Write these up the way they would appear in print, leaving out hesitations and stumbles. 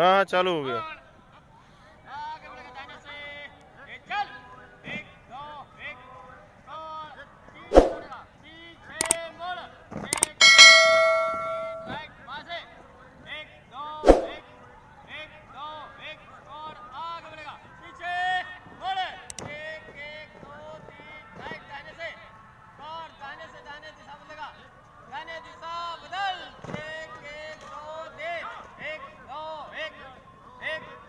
हाँ चालू हो गया। दिशा बदल, एक एक दो, एक एक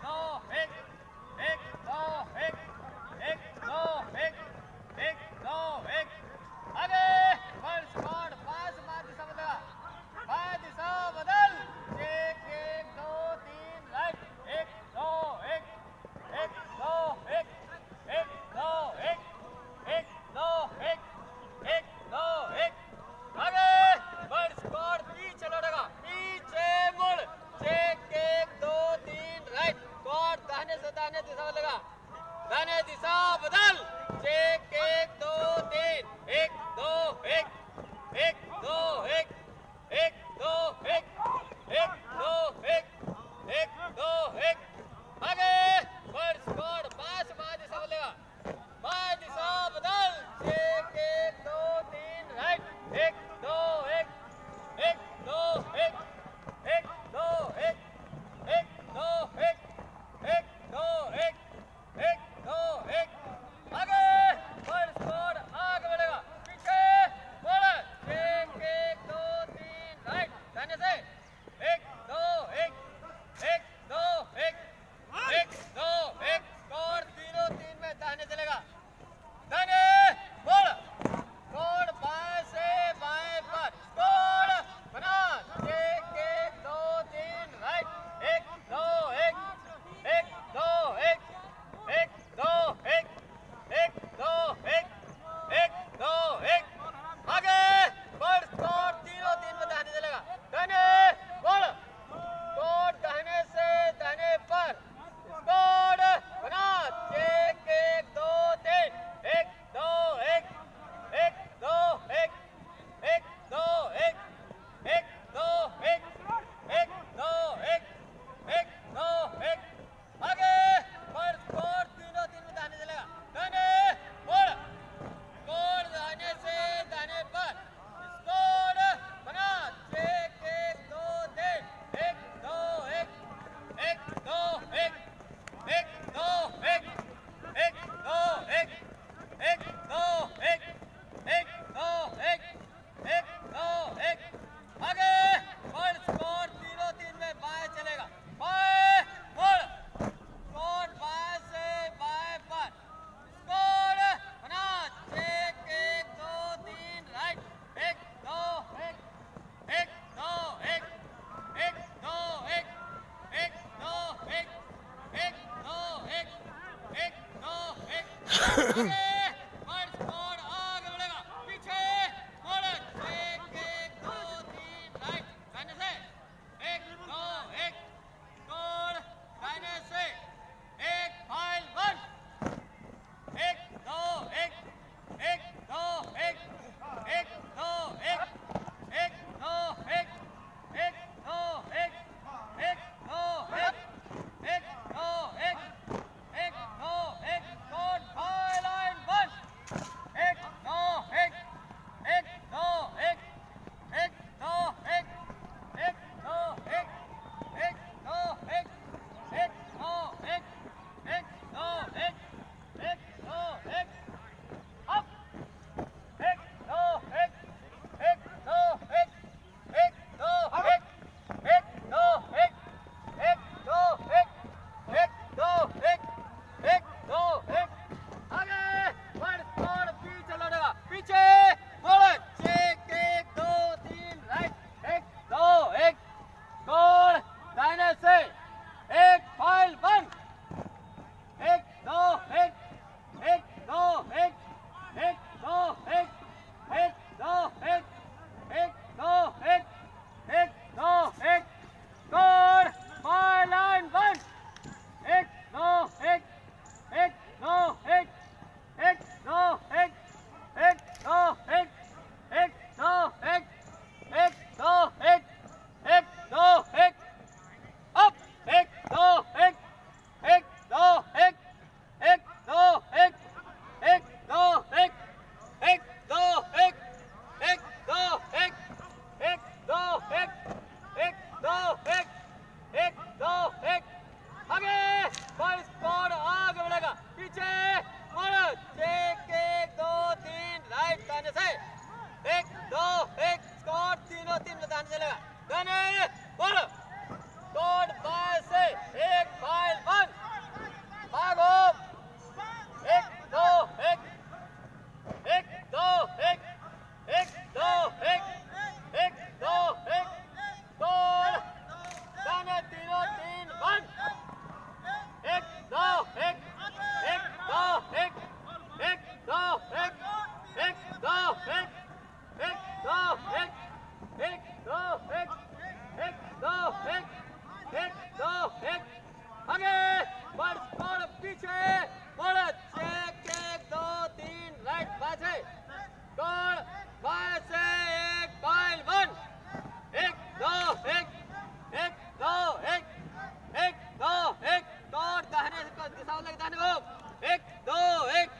एक दो एक स्कोर तीनों टीम लगाने चलेगा गाने बोलो स्कोर बाय से एक फाइल वन भागो एक दो एक एक दो एक एक दो एक एक दो एक स्कोर गाने तीनों तीन वन एक दो एक एक दो एक एक दो एक एक दो एक एक दो एक एक दो एक एक दो एक एक दो एक आगे बढ़ स्कोर पीछे बोल चेक एक दो तीन राइट बाजे स्कोर बाय से एक फाइल वन एक दो एक एक दो एक एक दो एक स्कोर दाहिने दिशा में दाहिने को एक दो एक